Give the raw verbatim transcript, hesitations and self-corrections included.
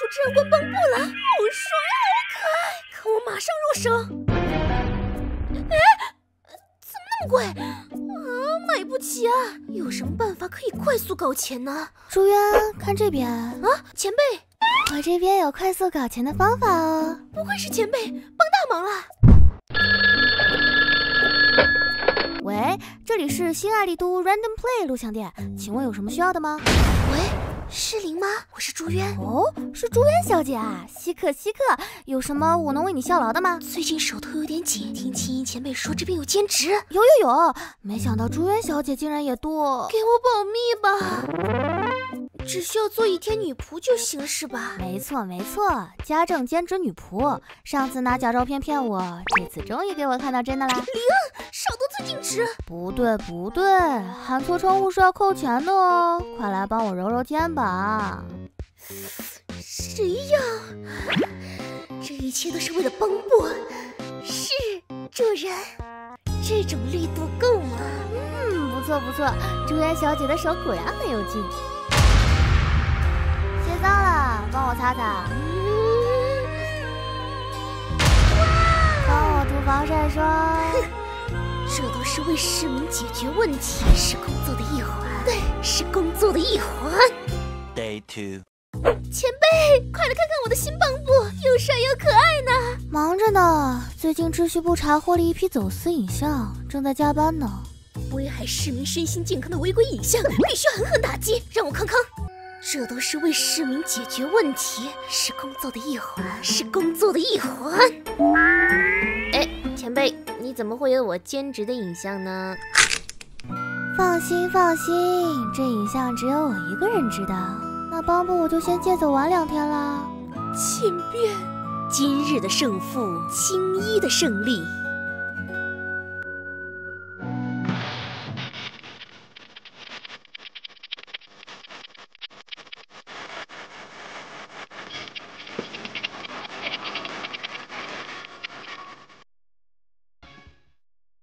只要关蚌布了，好帅好可爱，可我马上入手。哎，怎么那么贵啊？买不起啊！有什么办法可以快速搞钱呢？ 朱渊，看这边啊，前辈， 我这边有快速搞钱的方法哦。 不愧是前辈，帮大忙了。 喂，这里是新爱丽都 Random Play 录像店，请问有什么需要的吗？ 喂，是林吗？我是朱渊。 哦，是朱渊小姐啊，稀客稀客，有什么我能为你效劳的吗？ 最近手头有点紧，听青音前辈说这边有兼职。 有有有，没想到朱渊小姐竟然也多。 给我保密吧，只需要做一天女仆就行是吧？ 没错没错，家政兼职女仆。上次拿假照片骗我，这次终于给我看到真的啦。 林，少得罪禁止。 不对不对，喊错称呼是要扣钱的哦。快来帮我揉揉肩膀。 谁呀？这一切都是为了帮布，是主人。这种力度够吗？ 嗯，不错不错，朱渊小姐的手果然很有劲。卸脏了，帮我擦擦。帮我涂防晒霜。 这都是为市民解决问题，是工作的一环。对，是工作的一环。 Day two。 前辈，快来看看我的新蚌布，又帅又可爱呢。 忙着呢，最近秩序部查获了一批走私影像，正在加班呢。 危害市民身心健康的违规影像，必须狠狠打击。让我康康。这都是为市民解决问题，是工作的一环，是工作的一环。哎，前辈，你怎么会有我兼职的影像呢？ 放心放心，这影像只有我一个人知道。那蚌布我就先借走玩两天啦。 千变，今日的胜负，青衣的胜利。